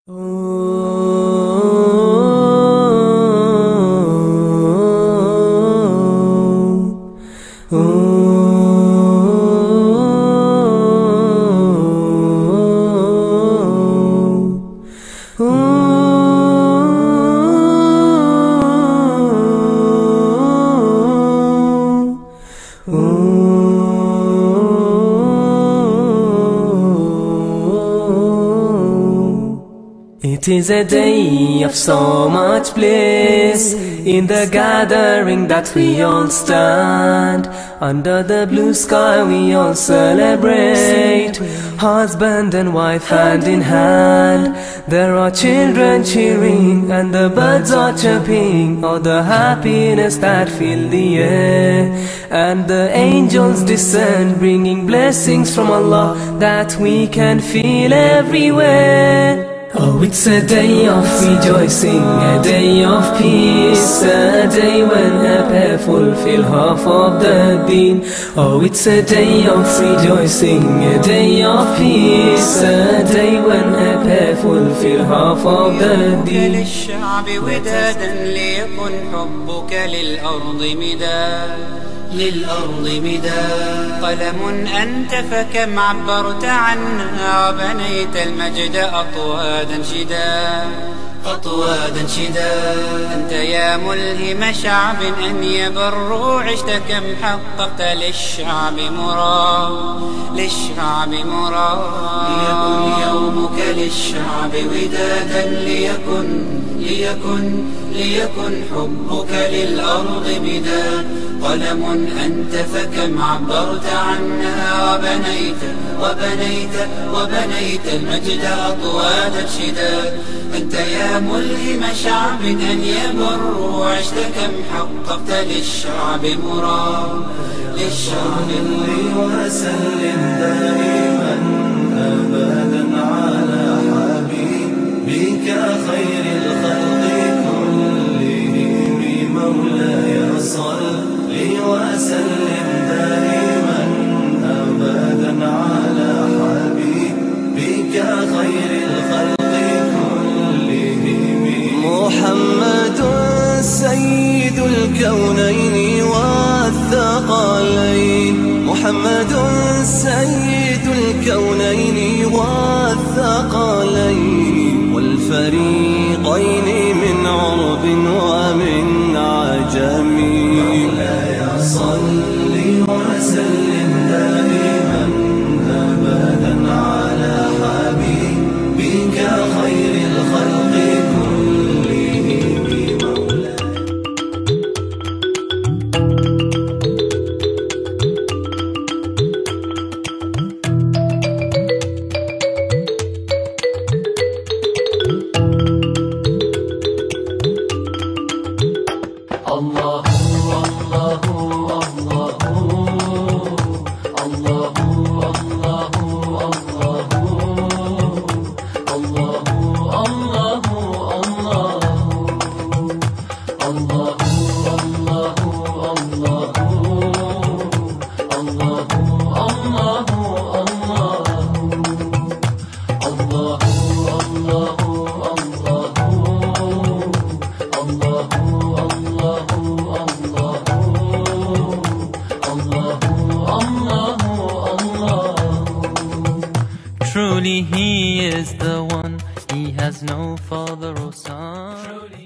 It is a day of so much bliss, in the gathering that we all stand. Under the blue sky we all celebrate, husband and wife hand in hand. There are children cheering and the birds are chirping, oh the happiness that fills the air. And the angels descend, bringing blessings from Allah that we can feel everywhere. Oh, it's a day of rejoicing, a day of peace, a day when a pair fulfill half of the deen. Oh, it's a day of rejoicing, a day of peace, a day when a pair fulfill half of the deen. للشعب ودادا ليكن حبك للأرض مداد قلم أنت فكم عبرت عنا وبنيت المجد أطوادا شداد أنت يا ملهم شعب أن يبروا عشت كم حققت للشعب مراد ليكن يومك للشعب ودادا ليكن حبك للأرض مداد قلم أنت فكم عبرت عنا وبنيت المجد أطوادا شداد أنت يا ملهم شعب أن يبروا عشت كم حققت للشعب مراد وسلم دائما أبدا على حبيبك خير الخلق كلهم مولاي صل وسلم دائما أبدا على حبيبك خير الخلق كلهم. محمد سيد الكونين والثقلين، محمد سيد الكونين والثقلين والفريقين من عرب ومن عجم. مولاي صل وسلم دائما أبدا على حبيبك خير الخلق Allah Truly he is the one, he has no father or son.